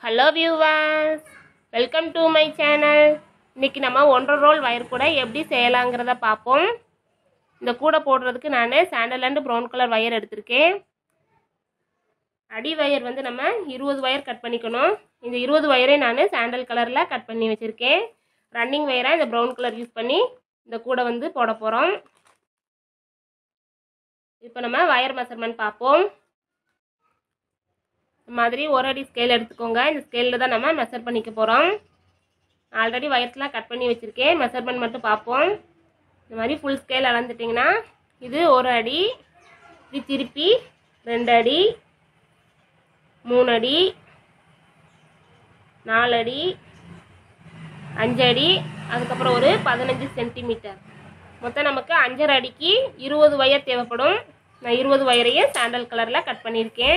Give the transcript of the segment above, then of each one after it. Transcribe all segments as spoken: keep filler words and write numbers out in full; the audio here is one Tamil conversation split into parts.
Hello viewers, welcome to my channel. இன்னைக்கு நம்ம ஒன்றரை ரோல் வயர் கூட எப்படி செய்யலாம்ங்கறத பாப்போம். இந்த கூட போடுறதுக்கு நான் sandal and brown colour wire எடுத்துர்க்கேன். அடி வயர் வந்து நம்ம இருபது வயர் கட் பண்ணிக்கணும். இந்த இருபது வயரை நான் சாண்டல் கலர்ல கட் பண்ணி வச்சிருக்கேன். ரன்னிங் வயரா இந்த பிரவுன் கலர் யூஸ் பண்ணி இந்த கூட வந்து போட போறோம். இப்போ நம்ம வயர் மெஷர்மென்ட் பாப்போம். இந்த மாதிரி ஒரு அடி ஸ்கேல் எடுத்துக்கோங்க. இந்த ஸ்கேல்ல தான் நம்ம மெஷர் பண்ணிக்க போறோம். ஆல்ரெடி வயர்ஸ்லாம் கட் பண்ணி வச்சிருக்கேன். மெஷர்மென்ட் மட்டும் பாப்போம். இந்த மாதிரி ஃபுல் ஸ்கேல் அளந்துட்டீங்கன்னா இது ஒரு அடி, இது திருப்பி ரெண்டு அடி, மூணு அடி, நாலு அடி, அஞ்சு அடி, அதுக்கப்புறம் ஒரு பதினஞ்சு சென்டிமீட்டர். மொத்தம் நமக்கு அஞ்சரை அடிக்கு இருபது வயர் தேவைப்படும். நான் இருபது வயரையும் சாண்டல் கலர்ல கட் பண்ணியிருக்கேன்.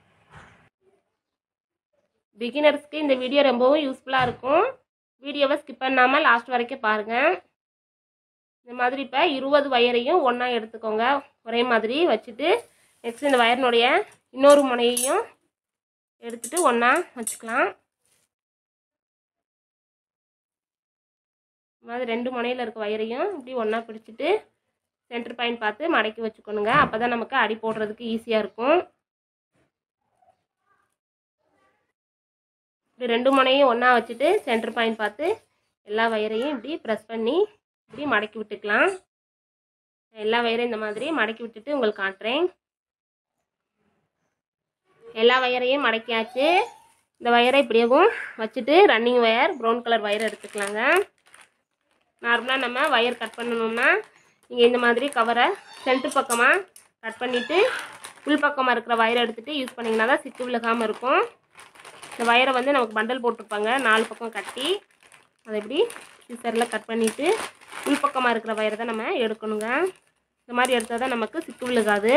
பிகினர்ஸ்க்கு இந்த வீடியோ ரொம்பவும் யூஸ்ஃபுல்லாக இருக்கும். வீடியோவை ஸ்கிப் பண்ணாமல் லாஸ்ட் வரைக்கும் பாருங்கள். இந்த மாதிரி இப்போ இருபது வயரையும் ஒன்றா எடுத்துக்கோங்க. ஒரே மாதிரி வச்சுட்டு நெக்ஸ்ட் இந்த வயரினுடைய இன்னொரு முனையையும் எடுத்துகிட்டு ஒன்றா வச்சுக்கலாம். இந்த மாதிரி ரெண்டு முனையில் இருக்க வயரையும் இப்படி ஒன்றா பிடிச்சிட்டு சென்டர் பாயிண்ட் பார்த்து மடக்கி வச்சுக்கணுங்க. அப்போ தான் நமக்கு அடி போடுறதுக்கு ஈஸியாக இருக்கும். இப்படி ரெண்டு முனையும் ஒன்றா வச்சுட்டு சென்டர் பாயிண்ட் பார்த்து எல்லா வயரையும் இப்படி ப்ரெஸ் பண்ணி இப்படி மடக்கி விட்டுக்கலாம். எல்லா வயரையும் இந்த மாதிரி மடக்கி விட்டுட்டு உங்களுக்கு காட்டுறேன். எல்லா வயரையும் மடக்கியாச்சு. இந்த வயரை இப்படியவும் வச்சுட்டு running wire brown colour wire எடுத்துக்கலாங்க. நார்மலாக நம்ம வயர் கட் பண்ணணும்னா நீங்கள் இந்த மாதிரி கவரை சென்டர் பக்கமாக கட் பண்ணிவிட்டு உள் பக்கமாக இருக்கிற வயரை எடுத்துகிட்டு யூஸ் பண்ணிங்கன்னா தான் சிக்கு விலகாமல் இருக்கும். இந்த வயரை வந்து நமக்கு பண்டல் போட்டிருப்பாங்க நாலு பக்கம் கட்டி அதை இப்படி சிசரில் கட் பண்ணிவிட்டு உள் பக்கமாக இருக்கிற வயரை தான் நம்ம எடுக்கணுங்க. இந்த மாதிரி எடுத்தால் தான் நமக்கு சிக்கு விழுகாது.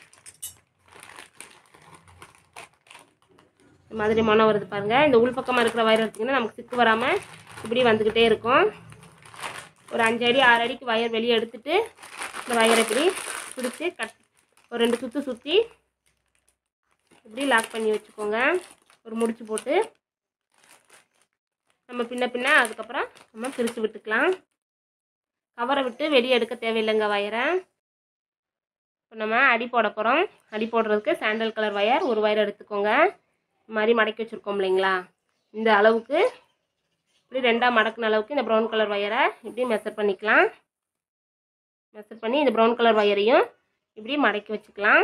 இந்த மாதிரி மொனை வருது பாருங்கள். இந்த உள் பக்கமாக இருக்கிற வயர் எடுத்திங்கன்னா நமக்கு சிக்கு வராமல் இப்படி வந்துக்கிட்டே இருக்கும். ஒரு அஞ்சு அடி ஆறு அடிக்கு வயர் வெளியே எடுத்துகிட்டு இந்த வயரை இப்படி பிடிச்சி கட் ஒரு ரெண்டு சுற்று சுற்றி இப்படி லாக் பண்ணி வச்சுக்கோங்க. ஒரு முடிச்சு போட்டு நம்ம பின்ன பின்ன அதுக்கப்புறம் நம்ம பிரித்து விட்டுக்கலாம். கவரை விட்டு வெளியே எடுக்க தேவையில்லைங்க வயரை. இப்போ நம்ம அடி போட போகிறோம். அடி போடுறதுக்கு சாண்டல் கலர் வயர் ஒரு வயர் எடுத்துக்கோங்க. இந்த மாதிரி மடக்கி வச்சுருக்கோம் இல்லைங்களா, இந்த அளவுக்கு இப்படி ரெண்டாக மடக்குன அளவுக்கு இந்த ப்ரௌன் கலர் வயரை இப்படி மெஷர் பண்ணிக்கலாம். மெஷர் பண்ணி இந்த ப்ரௌன் கலர் வயரையும் இப்படி மடக்கி வச்சுக்கலாம்.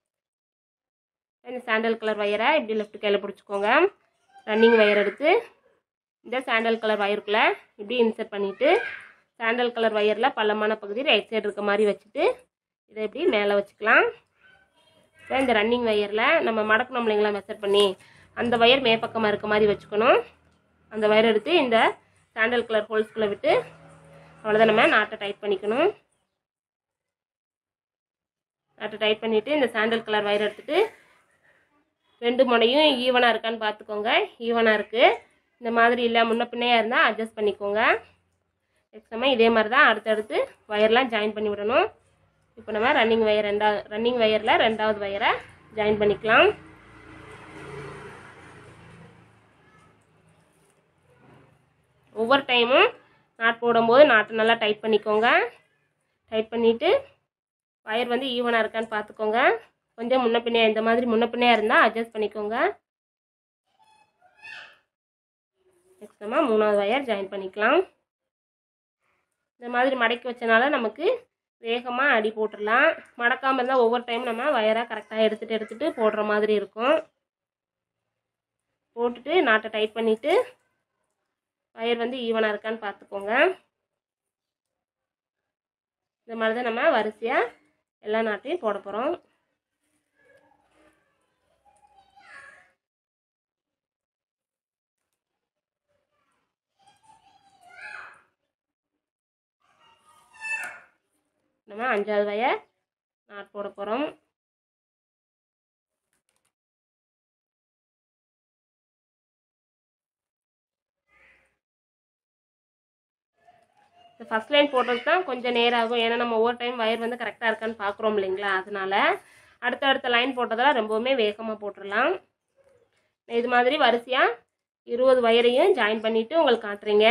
இந்த சாண்டல் கலர் வயரை இப்படி லெஃப்ட் கையில் பிடிச்சிக்கோங்க. ரன்னிங் வயர் எடுத்து இந்த சாண்டல் கலர் வயருக்குள்ளே இப்படி இன்சர்ட் பண்ணிவிட்டு சாண்டல் கலர் வயரில் பள்ளமான பகுதி ரைட் சைடு இருக்க மாதிரி வச்சுட்டு இதை இப்படி மேலே வச்சுக்கலாம். இந்த ரன்னிங் வயரில் நம்ம மடக்கணும் இல்லைங்களா மெஷர் பண்ணி, அந்த வயர் மேற்பக்கமாக இருக்க மாதிரி வச்சுக்கணும். அந்த வயர் எடுத்து இந்த சாண்டல் கலர் ஹோல்ஸ்குள்ளே விட்டு அவ்வளோதான் நம்ம நாட்டை டைட் பண்ணிக்கணும். நாட்டை டைட் பண்ணிவிட்டு இந்த சாண்டல் கலர் வயர் எடுத்துகிட்டு ரெண்டு முனையும் ஈவனாக இருக்கான்னு பார்த்துக்கோங்க. ஈவனாக இருக்குது. இந்த மாதிரி இல்லை முன்ன பின்னையாக இருந்தால் அட்ஜஸ்ட் பண்ணிக்கோங்க. நெக்ஸ்ட் நம்ம இதே மாதிரி தான் அடுத்தடுத்து வயர்லாம் ஜாயின் பண்ணி விடணும். இப்போ நம்ம ரன்னிங் வயர் ரெண்டாவது ரன்னிங் வயரில் ரெண்டாவது வயரை ஜாயின் பண்ணிக்கலாம். ஒவ்வொரு டைமும் நாட் போடும்போது நாட்டை நல்லா டைட் பண்ணிக்கோங்க. டைட் பண்ணிவிட்டு வயர் வந்து ஈவனாக இருக்கான்னு பார்த்துக்கோங்க. கொஞ்சம் முன்ன பின்னையா இந்த மாதிரி முன்ன பின்னையா இருந்தால் அட்ஜஸ்ட் பண்ணிக்கோங்க. நெக்ஸ்ட் நம்ம மூணாவது வயர் ஜாயின் பண்ணிக்கலாம். இந்த மாதிரி மடக்கி வச்சனால நமக்கு வேகமாக அடி போட்டுடலாம். மடக்காமல் இருந்தால் ஒவ்வொரு டைம் நம்ம வயரை கரெக்டாக எடுத்துகிட்டு எடுத்துகிட்டு போடுற மாதிரி இருக்கும். போட்டுட்டு நாட்டை டைட் பண்ணிவிட்டு வயர் வந்து ஈவனாக இருக்கான்னு பார்த்துக்கோங்க. இந்த மாதிரி தான் நம்ம வரிசையாக எல்லா நாட்டையும் போட போகிறோம். நம்ம அஞ்சாவது வயர் நாட் போட போகிறோம். இந்த ஃபஸ்ட் லைன் போடுறது தான் கொஞ்சம் நேரம் ஆகும். ஏன்னா நம்ம ஒவ்வொரு டைம் வயர் வந்து கரெக்டாக இருக்கான்னு பார்க்குறோம் இல்லைங்களா, அதனால அடுத்தடுத்த லைன் போட்டதெல்லாம் ரொம்பவுமே வேகமாக போட்டுடலாம். இது மாதிரி வரிசையாக இருபது வயரையும் ஜாயின் பண்ணிவிட்டு உங்களுக்கு காட்டுறீங்க.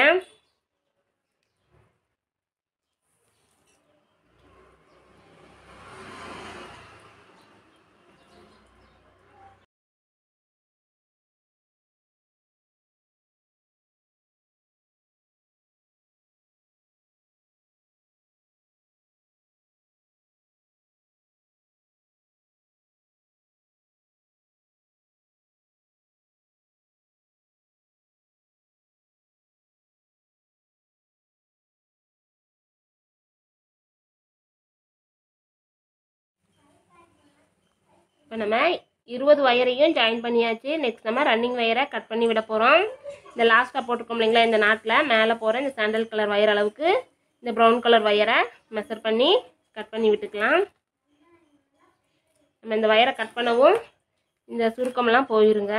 இப்போ நம்ம இருபது வயரையும் ஜாயின் பண்ணியாச்சு. நெக்ஸ்ட் நம்ம ரன்னிங் வயரை கட் பண்ணி விட போகிறோம். இந்த லாஸ்ட்டாக போட்டிருக்கோம் இல்லைங்களா, இந்த நாட்டில் மேலே போகிற இந்த சாண்டல் கலர் வயர் அளவுக்கு இந்த ப்ரௌன் கலர் வயரை மெஷர் பண்ணி கட் பண்ணி விட்டுக்கலாம். நம்ம இந்த வயரை கட் பண்ணவும் இந்த சுருக்கமெல்லாம் போயிருங்க.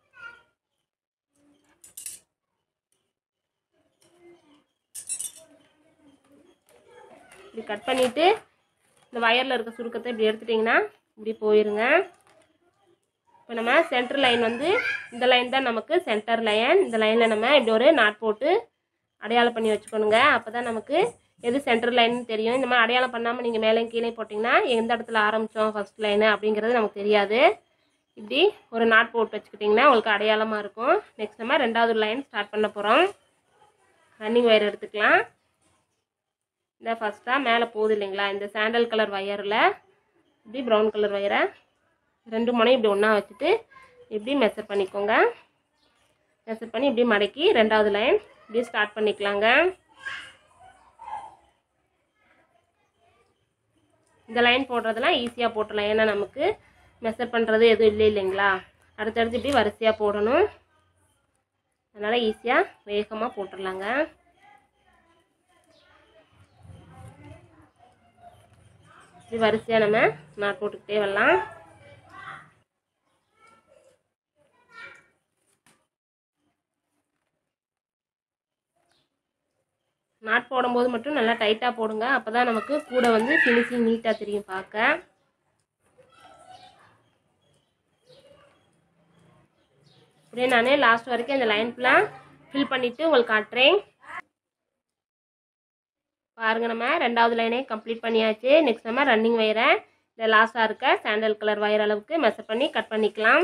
இப்படி கட் பண்ணிவிட்டு இந்த வயரில் இருக்க சுருக்கத்தை இப்படி எடுத்துட்டிங்கன்னா இப்படி போயிருங்க. இப்போ நம்ம சென்டர் லைன் வந்து இந்த லைன் தான் நமக்கு சென்டர் லைன். இந்த லைனில் நம்ம இப்படி ஒரு நாட் போட்டு அடையாளம் பண்ணி வச்சுக்கணுங்க. அப்போ தான் நமக்கு எது சென்டர் லைன்னு தெரியும். இந்த மாதிரி அடையாளம் பண்ணாமல் நீங்கள் மேலே கீழே போட்டிங்கன்னா எந்த இடத்துல ஆரம்பித்தோம் ஃபஸ்ட் லைனு அப்படிங்கிறது நமக்கு தெரியாது. இப்படி ஒரு நாட் போட்டு வச்சுக்கிட்டிங்கன்னா உங்களுக்கு அடையாளமாக இருக்கும். நெக்ஸ்ட் நம்ம ரெண்டாவது லைன் ஸ்டார்ட் பண்ண போகிறோம். ரன்னிங் வயர் எடுத்துக்கலாம். இந்த ஃபஸ்ட்டாக மேலே போகுது இல்லைங்களா, இந்த சாண்டல் கலர் வயரில் இப்படி ப்ரௌன் கலர் வயரை ரெண்டு முனையும் இப்படி ஒன்றா வச்சுட்டு இப்படி மெஷர் பண்ணிக்கோங்க. மெஷர் பண்ணி இப்படி மடக்கி ரெண்டாவது லைன் இப்படி ஸ்டார்ட் பண்ணிக்கலாங்க. இந்த லைன் போடுறதுலாம் ஈஸியாக போட்டுடலாம், ஏன்னா நமக்கு மெஷர் பண்ணுறது எதுவும் இல்லை இல்லைங்களா. அடுத்தடுத்து இப்படி வரிசையாக போடணும், அதனால் ஈஸியாக வேகமாக போட்டுடலாங்க. இப்படி வரிசையாக நம்ம நாட் போட்டுக்கிட்டே வரலாம். நாட் போடும்போது மட்டும் நல்லா டைட்டாக போடுங்க, அப்போ தான் நமக்கு கூட வந்து ஃபினிஷிங் நீட்டாக தெரியும் பார்க்க. அப்படியே நான் லாஸ்ட் வரைக்கும் இந்த லைன் ஃபுல்லாக ஃபில் பண்ணிவிட்டு உங்களுக்கு காட்டுறேன். பாருங்கள், நம்ம ரெண்டாவது லைனே கம்ப்ளீட் பண்ணியாச்சு. நெக்ஸ்ட் நம்ம ரன்னிங் வயரை இந்த லாஸ்ட்டாக இருக்க சாண்டல் கலர் வயர் அளவுக்கு மெஷர் பண்ணி கட் பண்ணிக்கலாம்.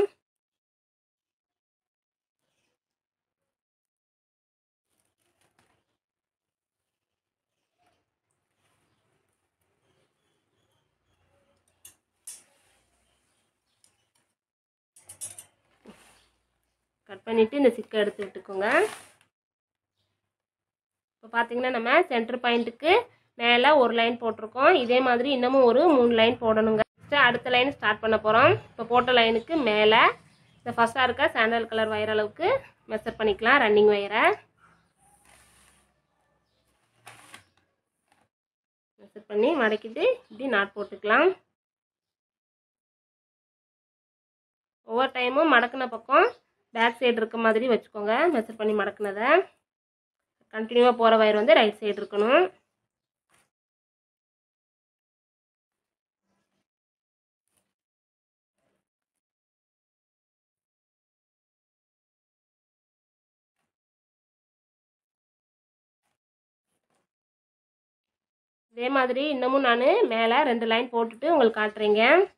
கட் பண்ணிவிட்டு இந்த சிக்கை எடுத்து விட்டுக்கோங்க. இப்போ பார்த்தீங்கன்னா நம்ம சென்டர் பாயிண்ட்டுக்கு மேலே ஒரு லைன் போட்டிருக்கோம். இதே மாதிரி இன்னமும் ஒரு மூணு லைன் போடணுங்க. அடுத்த லைன் ஸ்டார்ட் பண்ண போகிறோம். இப்போ போட்ட லைனுக்கு மேலே இந்த ஃபஸ்ட்டாக இருக்க சாண்டல் கலர் வயர் அளவுக்கு மெஷர் பண்ணிக்கலாம். ரன்னிங் வயரை மெஷர் பண்ணி மடக்கிட்டு இப்படி நாட் போட்டுக்கலாம். ஒவ்வொரு டைமும் மடக்கின பக்கம் பேக் சைடு இருக்க மாதிரி வச்சுக்கோங்க. மெஷர் பண்ணி மடக்கினதை கண்டினியூவாக போகிற வயர் வந்து ரைட் சைடு இருக்கணும். இதே மாதிரி இன்னமும் நான் மேலே ரெண்டு லைன் போட்டுட்டு உங்களுக்கு காட்டுறேங்க.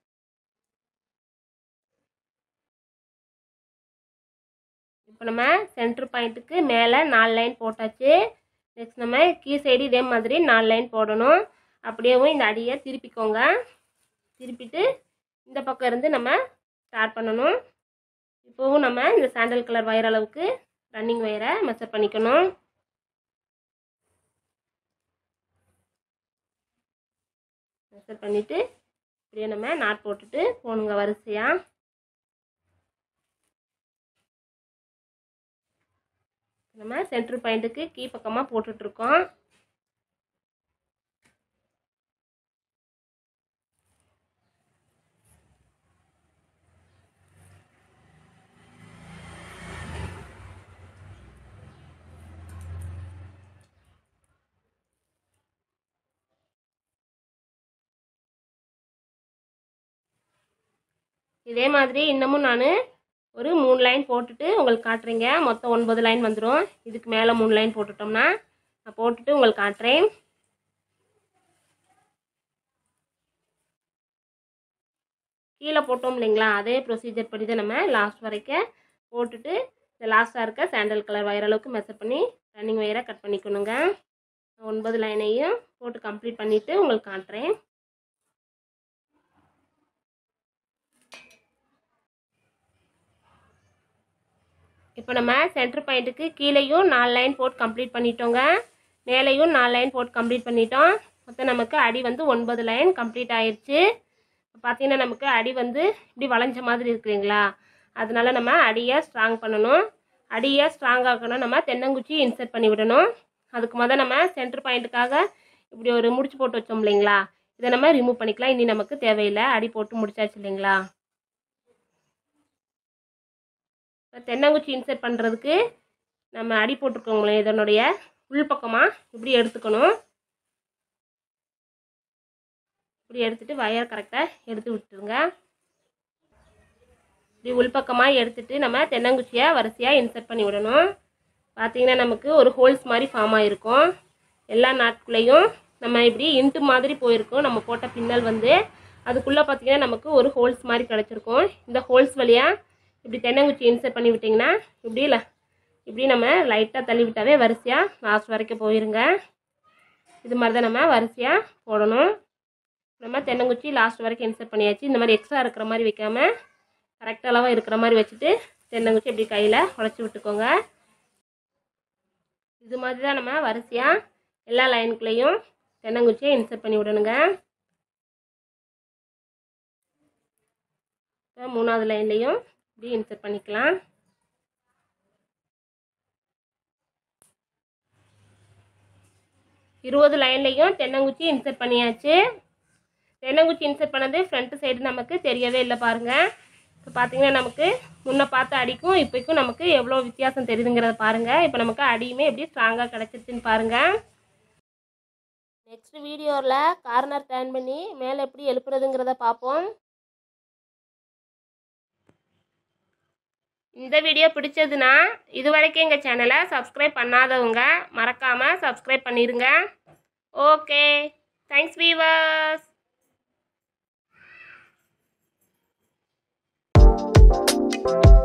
இப்போ நம்ம சென்டர் பாயிண்ட்டுக்கு மேலே நாலு லைன் போட்டாச்சு. நெக்ஸ்ட் நம்ம கீழ் சைடு இதே மாதிரி நாலு லைன் போடணும். அப்படியேவும் இந்த அடியை திருப்பிக்கோங்க. திருப்பிட்டு இந்த பக்கம் இருந்து நம்ம ஸ்டார்ட் பண்ணணும். இப்போவும் நம்ம இந்த சாண்டல் கலர் வயர் அளவுக்கு ரன்னிங் வயரை மெஷர் பண்ணிக்கணும். மெஷர் பண்ணிவிட்டு இப்படியே நம்ம நாட் போட்டுட்டு போகணுங்க வரிசையாக. நம்ம சென்டர் பாயிண்ட்டுக்கு கீ பக்கமாக போட்டுட்ருக்கோம். இதே மாதிரி இன்னமும் நான் ஒரு மூணு லைன் போட்டுட்டு உங்களுக்கு காட்டுறீங்க. மொத்தம் ஒன்பது லைன் வந்துடும். இதுக்கு மேலே மூணு லைன் போட்டுட்டோம்னா நான் போட்டுட்டு உங்களுக்கு காட்டுறேன். கீழே போட்டோம் இல்லைங்களா, அதே ப்ரொசீஜர் படி தான் நம்ம லாஸ்ட் வரைக்கும் போட்டுட்டு இந்த லாஸ்ட்டாக இருக்க சாண்டல் கலர் வயர் அளவுக்கு மெஷர் பண்ணி ரன்னிங் வயரை கட் பண்ணிக்கணுங்க. ஒன்பது லைனையும் போட்டு கம்ப்ளீட் பண்ணிவிட்டு உங்களுக்கு காட்டுறேன். இப்போ நம்ம சென்டர் பாயிண்ட்டுக்கு கீழேயும் நாலு லைன் போட்டு கம்ப்ளீட் பண்ணிட்டோங்க. மேலேயும் நாலு லைன் போட்டு கம்ப்ளீட் பண்ணிட்டோம். மொத்தம் நமக்கு அடி வந்து ஒன்பது லைன் கம்ப்ளீட் ஆயிடுச்சு. பார்த்தீங்கன்னா நமக்கு அடி வந்து இப்படி வளைஞ்ச மாதிரி இருக்குங்களா, அதனால நம்ம அடியை ஸ்ட்ராங் பண்ணணும். அடியை ஸ்ட்ராங் ஆக்கணும். நம்ம தென்னங்குச்சி இன்சர்ட் பண்ணி விடணும். அதுக்கு முதல் நம்ம சென்டர் பாயிண்ட்டுக்காக இப்படி ஒரு முடிச்சு போட்டு வச்சோம் இல்லைங்களா, இதை நம்ம ரிமூவ் பண்ணிக்கலாம். இனி நமக்கு தேவையில்லை, அடி போட்டு முடிச்சாச்சு இல்லைங்களா. தென்னங்குச்சி இன்சர்ட் பண்ணுறதுக்கு நம்ம அடி போட்டிருக்கோங்களே, இதனுடைய உள்பக்கமாக இப்படி எடுத்துக்கணும். இப்படி எடுத்துகிட்டு வயர் கரெக்டாக எடுத்து விட்டுருங்க. இப்படி உள்பக்கமாக எடுத்துகிட்டு நம்ம தென்னங்குச்சியை வரிசையாக இன்சர்ட் பண்ணி விடணும். பார்த்திங்கன்னா நமக்கு ஒரு ஹோல்ஸ் மாதிரி ஃபார்ம் ஆகிருக்கும். எல்லா நாட்குள்ளேயும் நம்ம இப்படி இன்ட்டு மாதிரி போயிருக்கோம். நம்ம போட்ட பின்னல் வந்து அதுக்குள்ளே பார்த்திங்கன்னா நமக்கு ஒரு ஹோல்ஸ் மாதிரி கிடச்சிருக்கும். இந்த ஹோல்ஸ் வழியாக இப்படி தென்னங்குச்சி இன்சர்ட் பண்ணி விட்டிங்கன்னா இப்படி இல்லை இப்படி நம்ம லைட்டாக தள்ளி விட்டாவே வரிசையாக லாஸ்ட் வரைக்கும் போயிருங்க. இது மாதிரி தான் நம்ம வரிசையாக போடணும். நம்ம தென்னங்குச்சி லாஸ்ட் வரைக்கும் இன்சர்ட் பண்ணியாச்சு. இந்த மாதிரி எக்ஸ்ட்ரா இருக்கிற மாதிரி வைக்காமல் கரெக்ட் அளவாக இருக்கிற மாதிரி வச்சுட்டு தென்னங்குச்சி இப்படி கையில் உடச்சி விட்டுக்கோங்க. இது மாதிரி தான் நம்ம வரிசையாக எல்லா லைனுக்குள்ளேயும் தென்னங்குச்சியை இன்சர்ட் பண்ணி விடணுங்க. இப்போ மூணாவது லைன்லேயும் இப்படி இன்சர்ட் பண்ணிக்கலாம். இருபது லைன்லேயும் தென்னங்குச்சி இன்சர்ட் பண்ணியாச்சு. தென்னங்குச்சி இன்சர்ட் பண்ணது ஃப்ரண்ட் சைடு நமக்கு தெரியவே இல்லை பாருங்கள். இப்போ பார்த்தீங்கன்னா நமக்கு முன்ன பார்த்த அடிக்கும் இப்போக்கும் நமக்கு எவ்வளோ வித்தியாசம் தெரியுதுங்கிறத பாருங்கள். இப்போ நமக்கு அடியுமே எப்படி ஸ்ட்ராங்காக கிடச்சிருச்சுன்னு பாருங்கள். நெக்ஸ்ட் வீடியோவில் கார்னர் டர்ன் பண்ணி மேலே எப்படி எழுப்புறதுங்கிறத பார்ப்போம். இந்த வீடியோ பிடிச்சதுன்னா இது வரைக்கும் எங்கள் சேனலை சப்ஸ்கிரைப் பண்ணாதவங்க மறக்காமல் சப்ஸ்கிரைப் பண்ணிடுங்க. Okay, thanks viewers.